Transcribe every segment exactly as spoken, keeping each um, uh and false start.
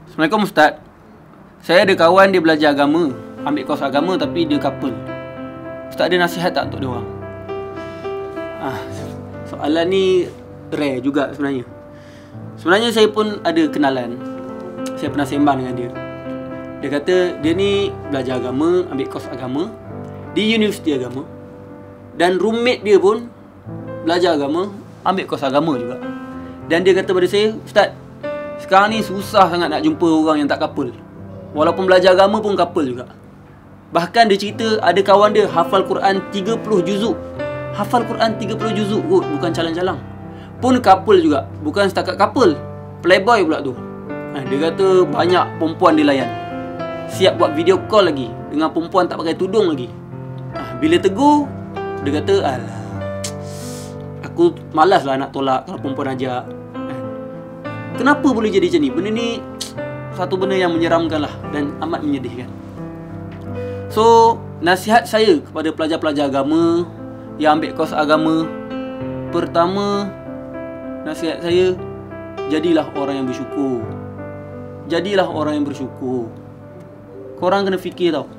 Assalamualaikum Ustaz. Saya ada kawan dia belajar agama, ambil kos agama tapi dia couple. Ustaz ada nasihat tak untuk dia orang? Ah, soalan ni rare juga sebenarnya. Sebenarnya saya pun ada kenalan. Saya pernah sembang dengan dia. Dia kata dia ni belajar agama, ambil kos agama di universiti agama. Dan roommate dia pun belajar agama, ambil kos agama juga. Dan dia kata pada saya, Ustaz, sekarang ni susah sangat nak jumpa orang yang tak couple. Walaupun belajar agama pun couple juga. Bahkan dia cerita ada kawan dia hafal Quran tiga puluh juzuk. Hafal Quran tiga puluh juzuk kot, bukan calang-calang. Pun couple juga, bukan setakat couple, playboy pula tu. Ha, dia kata banyak perempuan dia layan. Siap buat video call lagi dengan perempuan tak pakai tudung lagi. Ha, bila tegur, dia kata, alah, aku malas lah nak tolak kalau perempuan ajak. Kenapa boleh jadi macam ni? Benda ni satu benda yang menyeramkan lah dan amat menyedihkan. So, nasihat saya kepada pelajar-pelajar agama yang ambil kos agama, pertama, nasihat saya, jadilah orang yang bersyukur. Jadilah orang yang bersyukur. Korang kena fikir tau,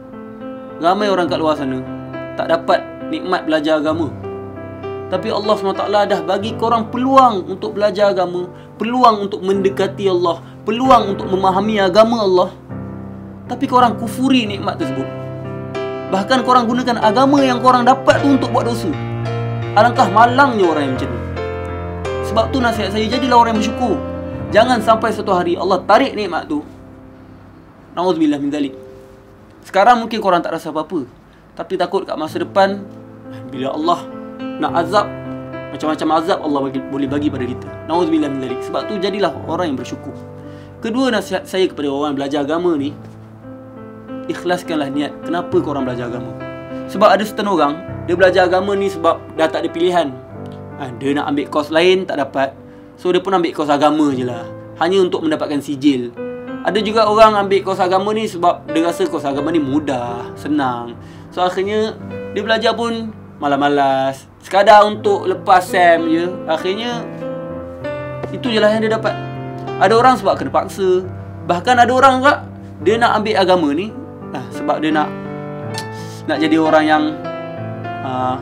ramai orang kat luar sana tak dapat nikmat belajar agama, tapi Allah subhanahu wa taala dah bagi korang peluang untuk belajar agama, peluang untuk mendekati Allah, peluang untuk memahami agama Allah. Tapi korang kufuri nikmat tersebut. Bahkan korang gunakan agama yang korang dapat tu untuk buat dosa. Alangkah malangnya orang yang macam ni. Sebab tu nasihat saya, jadilah orang yang bersyukur. Jangan sampai satu hari Allah tarik nikmat tu. Na'udzubillah min dzalik. Sekarang mungkin korang tak rasa apa-apa, tapi takut kat masa depan bila Allah nak azab, macam-macam azab Allah bagi, boleh bagi pada kita. Na'udzubillah min dzalik. Sebab tu jadilah orang yang bersyukur. Kedua nasihat saya kepada orang belajar agama ni, ikhlaskanlah niat kenapa korang belajar agama. Sebab ada setengah orang dia belajar agama ni sebab dah tak ada pilihan. ha, Dia nak ambil kos lain tak dapat, so dia pun ambil kos agama je lah, hanya untuk mendapatkan sijil. Ada juga orang ambil kos agama ni sebab dia rasa kos agama ni mudah, senang. So akhirnya dia belajar pun malas-malas, sekadar untuk lepas sem je. Akhirnya itu je lah yang dia dapat. Ada orang sebab kena paksa. Bahkan ada orang juga dia nak ambil agama ni ah, sebab dia nak Nak jadi orang yang uh,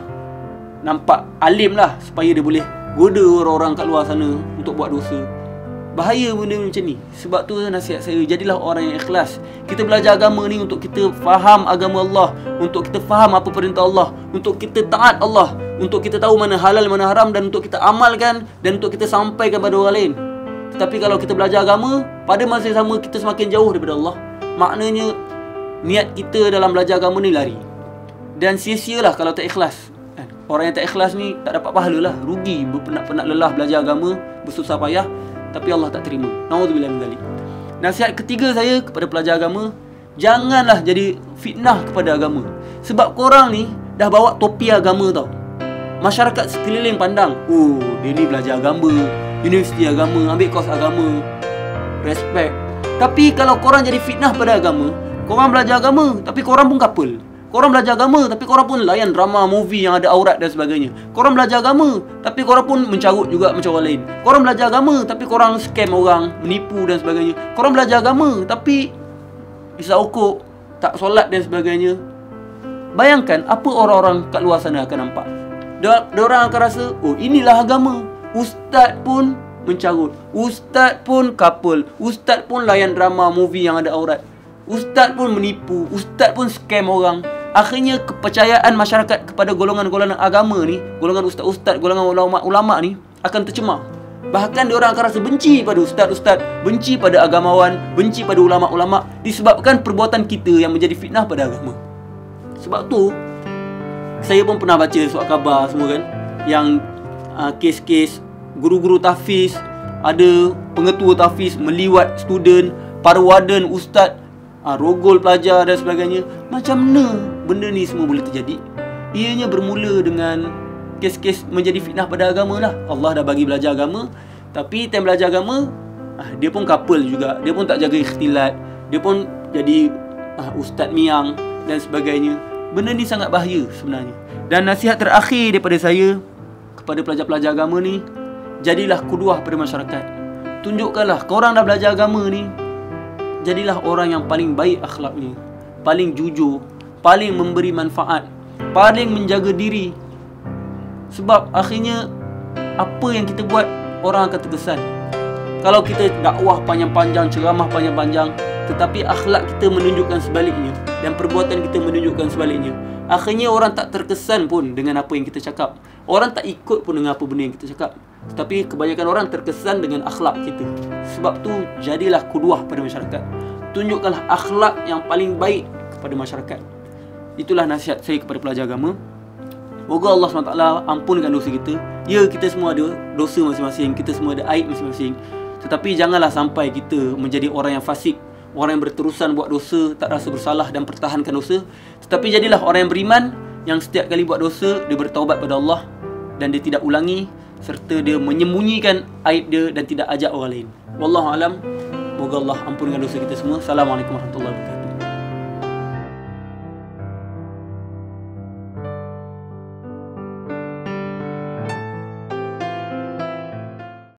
nampak alim lah, supaya dia boleh goda orang-orang kat luar sana untuk buat dosa. Bahaya benda macam ni. Sebab tu nasihat saya, jadilah orang yang ikhlas. Kita belajar agama ni untuk kita faham agama Allah, untuk kita faham apa perintah Allah, untuk kita taat Allah, untuk kita tahu mana halal mana haram, dan untuk kita amalkan, dan untuk kita sampaikan pada orang lain. Tetapi kalau kita belajar agama, pada masa yang sama kita semakin jauh daripada Allah, maknanya niat kita dalam belajar agama ni lari. Dan sia-sialah kalau tak ikhlas. Orang yang tak ikhlas ni tak dapat pahala lah, rugi, berpenat-penat lelah belajar agama, bersusah payah, tapi Allah tak terima. Na'udzubillah min dzalik. Nasihat ketiga saya kepada pelajar agama, janganlah jadi fitnah kepada agama. Sebab korang ni dah bawa topi agama tau. Masyarakat sekeliling pandang, oh dia ni belajar agama, universiti agama, ambil kos agama, respect. Tapi kalau korang jadi fitnah pada agama, korang belajar agama tapi korang pun couple, korang belajar agama tapi korang pun layan drama, movie yang ada aurat dan sebagainya. Korang belajar agama tapi korang pun mencarut juga macam orang lain. Korang belajar agama tapi korang scam orang, menipu dan sebagainya. Korang belajar agama tapi isap okok, tak solat dan sebagainya. Bayangkan apa orang-orang kat luar sana akan nampak. Diorang akan rasa, oh inilah agama. Ustaz pun mencarut, ustaz pun couple, ustaz pun layan drama, movie yang ada aurat, ustaz pun menipu, ustaz pun scam orang. Akhirnya kepercayaan masyarakat kepada golongan-golongan agama ni, golongan ustaz-ustaz, golongan ulama-ulama ni akan tercemar. Bahkan diorang akan rasa benci pada ustaz-ustaz, benci pada agamawan, benci pada ulama-ulama, disebabkan perbuatan kita yang menjadi fitnah pada agama. Sebab tu saya pun pernah baca surat khabar semua kan, yang uh, kes-kes guru-guru tahfiz, ada pengetua tahfiz meliwat student, para warden, ustaz, uh, rogol pelajar dan sebagainya. Macam mana benda ni semua boleh terjadi? Ianya bermula dengan kes-kes menjadi fitnah pada agama lah. Allah dah bagi belajar agama, tapi time belajar agama, uh, dia pun couple juga, dia pun tak jaga ikhtilat, dia pun jadi uh, ustaz miang dan sebagainya. Benda ni sangat bahaya sebenarnya. Dan nasihat terakhir daripada saya kepada pelajar-pelajar agama ni, jadilah kuduah pada masyarakat. Tunjukkanlah korang dah belajar agama ni, jadilah orang yang paling baik akhlaknya, paling jujur, paling memberi manfaat, paling menjaga diri. Sebab akhirnya apa yang kita buat, orang akan terkesan. Kalau kita dakwah panjang-panjang, ceramah panjang-panjang, tetapi akhlak kita menunjukkan sebaliknya dan perbuatan kita menunjukkan sebaliknya, akhirnya orang tak terkesan pun dengan apa yang kita cakap. Orang tak ikut pun dengan apa benda yang kita cakap. Tetapi kebanyakan orang terkesan dengan akhlak kita. Sebab tu jadilah kuduah pada masyarakat. Tunjukkanlah akhlak yang paling baik kepada masyarakat. Itulah nasihat saya kepada pelajar agama. Moga Allah subhanahu wa taala ampunkan dosa kita. Ya, kita semua ada dosa masing-masing, kita semua ada aib masing-masing. Tetapi janganlah sampai kita menjadi orang yang fasik, orang yang berterusan buat dosa, tak rasa bersalah dan pertahankan dosa. Tetapi jadilah orang yang beriman, yang setiap kali buat dosa dia bertaubat pada Allah dan dia tidak ulangi, serta dia menyembunyikan aib dia dan tidak ajak orang lain. Wallahu alam. Moga Allah ampunkan dosa kita semua. Assalamualaikum warahmatullahi wabarakatuh.